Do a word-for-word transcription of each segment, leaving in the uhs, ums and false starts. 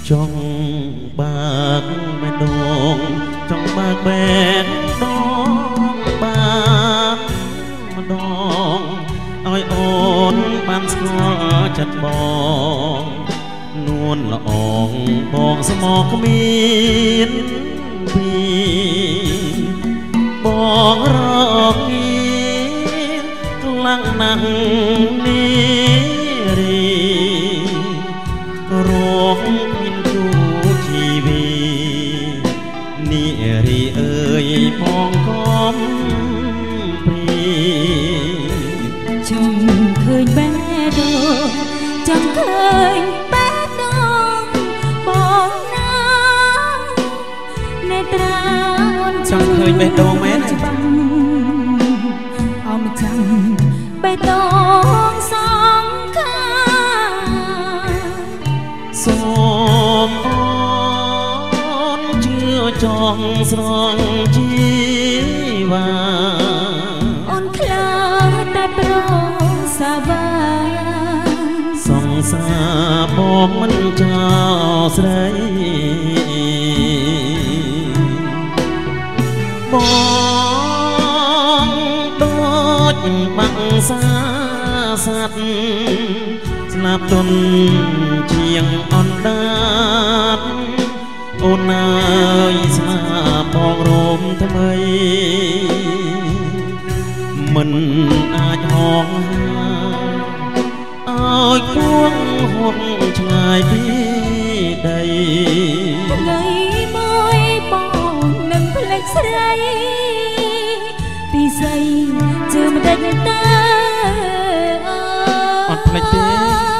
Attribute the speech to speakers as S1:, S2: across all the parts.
S1: จงบากแม่ดงจงบากแบกดองบากมาดองอ้อยโอนบานสกอจัดบองนวลละอองบองสมอกมีนปีบองรอกนี้กลังนั่งนี้รีร้องพินจูชีวีนี่รีเอ่ยมองก้มปรี
S2: จงเคยแม่ดงจงเคยแม่ดงบอกน้ำในตรา
S1: จงเคยแม่ดงแม่
S2: เอามาจังใบตองสองข้า
S1: สมอ่อนเชื่อจองสรองจีวา
S2: อ่อนคลาแต่โปรสาบาน
S1: ส่องสาบอกมันเจ้าใสบอกโดดบังสาสัตสลับตนเชียงอ่อนดาดโอนนายสาบอกรมทำไมมันอาจห้องเอาควงห่วงชายพี่ใด
S2: ไงมอยปองหนึ่งเพลงใสปีใสเจอมาเด็ดตา
S1: อ่อนเพลงเต้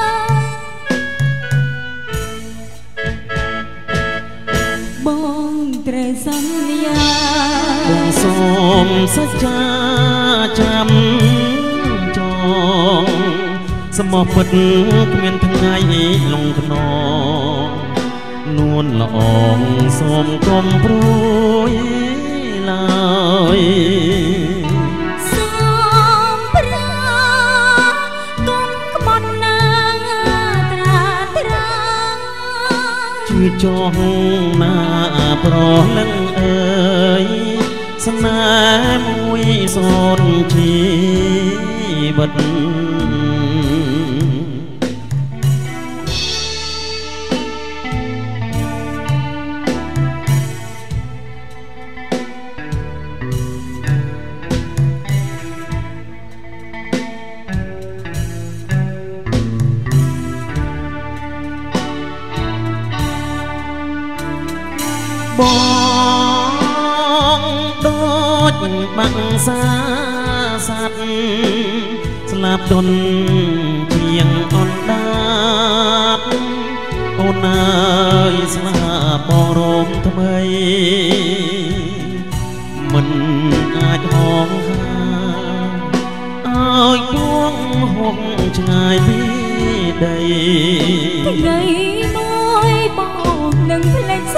S2: บองเตรสัญญา
S1: บงสมสัจจาจำจองสมอฟดเมียนทั้งไงลงขนองนวลละอองสมกลมปรุยลาย
S2: สมพระกงขบวนนาตราตรา
S1: ชื่อจองหน้าปรอลังเอ่ยสนามมวยสนชีบัดบองโดดบังสาสัตสลับดนเพียงอ่อนดาบโอนนายสลาปองรมทำไมมันอาจห้องหาเอาควงห้องชายพี่ใด
S2: ไงมอยปองหนึ่งเพลงใส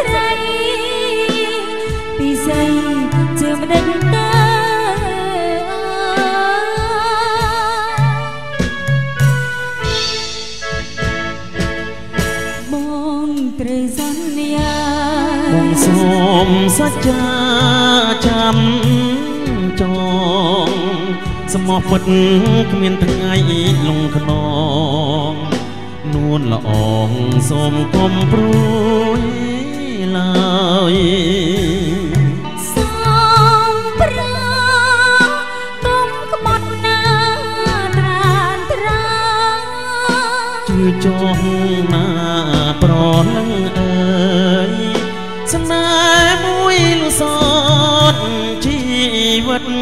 S2: ปีใสเจอมาเด็ดตามองเตรสัญญา
S1: บงสมสัจจาจำจองสมอฟดเมียนทั้งไงลงขนองนวลละอองสมกลมปรุยลาย
S2: สมพระกงขบวนนาตราตรา
S1: ชื่อจองหน้าปรอลังเอ่ยสนามมวยลุสอดชีวิต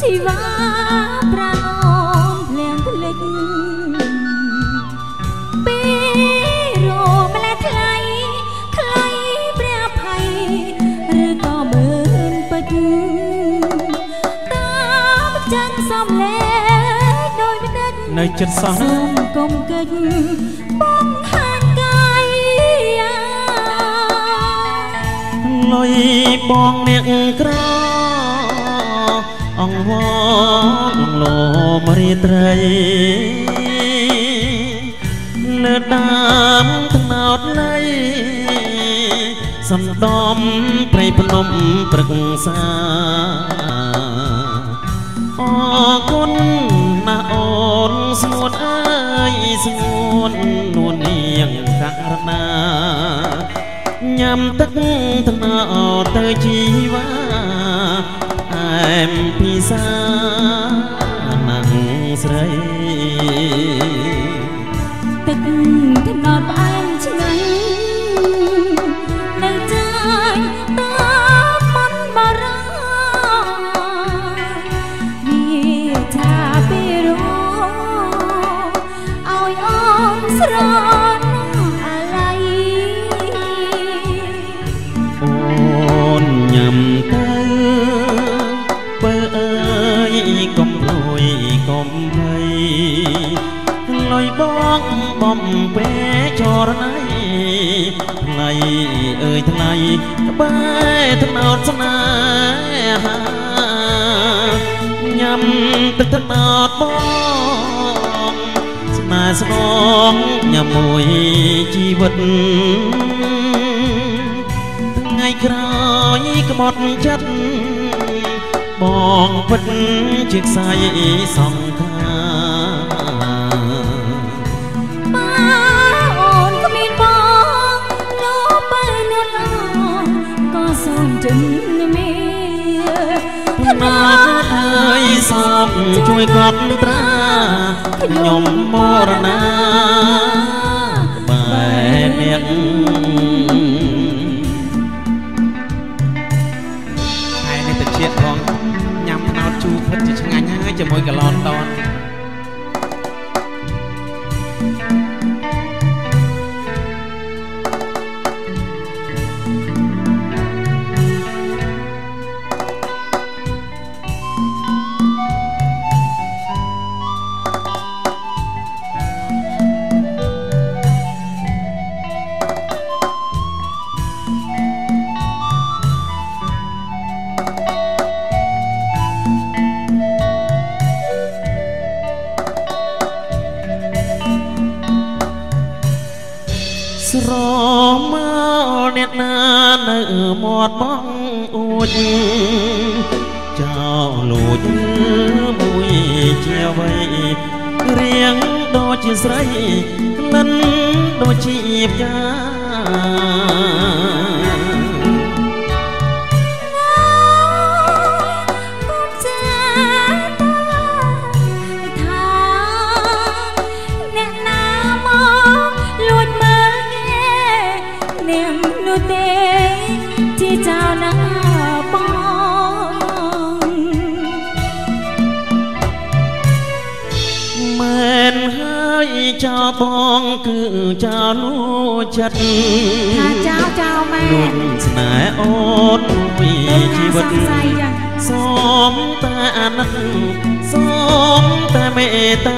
S2: ជីវ៉ាប្រាណអូនភ្លៀងភ្លេចពេលរម្លែថ្លៃថ្លៃព្រះភ័យឬក៏មើលពេចតាមចឹងសំលេងដោយមិនដេច
S1: នៅចិត្តសោះ
S2: សូមកុំកិច្ចបងហានកាយ
S1: លុយបងអ្នកក្រអង្វរលោមរីត្រីលើដើមថ្នោតលៃសំដំព្រៃភ្នំព្រឹក្សាអរគុណណាអូនស្ងួនអើយស្ងួននួននាងករណាញ៉ាំទឹកថ្នោតទៅជីវ៉ាអែមពិសាណាំងស្រី
S2: ទឹកថ្នោតផ្អែមឆ្ងាញ់នៅចាញ់តាមមន្តបារាវាថាពីរោឲ្យអូនស្រន់អាឡ័យ
S1: អូនញ៉ាំទៅបើអើយកុំលួយកុំភ័យលុយបងបំពេចរណៃថ្លៃអើយថ្លៃក្បែរថ្នោតស្នេហាញ៉ាំទឹកថ្នោតបងស្នេហ៍ស្នងញ៉ាំមួយជីវិតថ្ងៃក្រោយក្បត់ចិត្តបងពិតជាខ្សែសង្ខា
S2: អូនគ្មានបងលោកបែរលួនអងក៏សូមចិនមាន
S1: ថ្នោតអើយសូមជួយកត់ត្រាខ្ញុំមរណាបែរអ្នកហើយនេះទៅជាតិផងញ៉ាំថ្នោតជូរពិតជាឆ្ងាញ់ហើយជាមួយកាឡនតនស្រមកអ្នកណានៅមាត់បងអួចចោលលួចមួយជាអ្វីរៀងដូចជាស្រីក្លិនដូចជាផ្កាចោលបងគឺចោលលួចចិត្ត
S2: ថាចោលចោលម៉ែ
S1: លួចស្នេហ៍អូនពីជីវិតសូមតែអាណិតសូមតែមេត្តា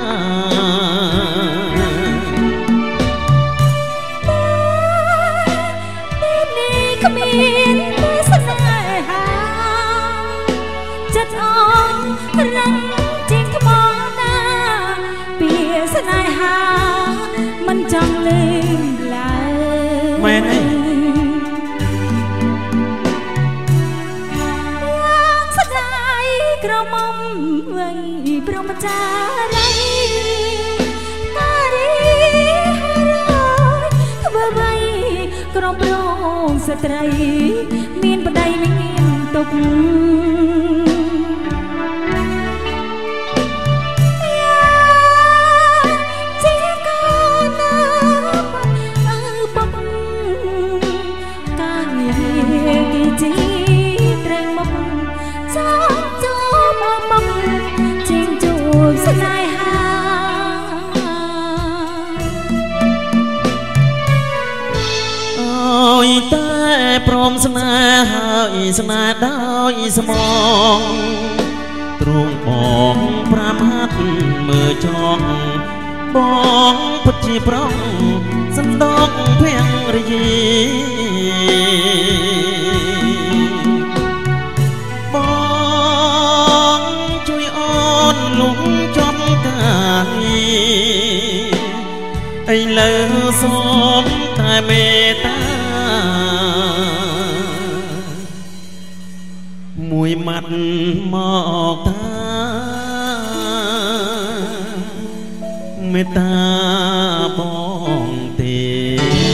S2: នេះគ្មានទេស្នេហាចិត្តអូនរឹងជាងថ្មណាពីស្នេហាមិនចង់លេងឡើយ
S1: មែនទេ
S2: យ៉ាងស្ដាយក្រមុំវ័យព្រមចារីតារីហើយធ្វើអ្វីក្រុមរងស្ត្រីមានប្តីមិនមានទុក
S1: ម
S2: ស្នេហា
S1: អើយតែព្រមស្នេហ៍ហើយស្នេហ៍ដោយស្មងទ្រង់បងប្រាំហាត់មើលចង់បងពិតជាប្រងសណ្ដោកភៀងរយីបងជួយអូនលុំចំកាយឥឡូវសូមតែមេត្តាមួយម៉ាត់មកតាមេត្តាបងទេ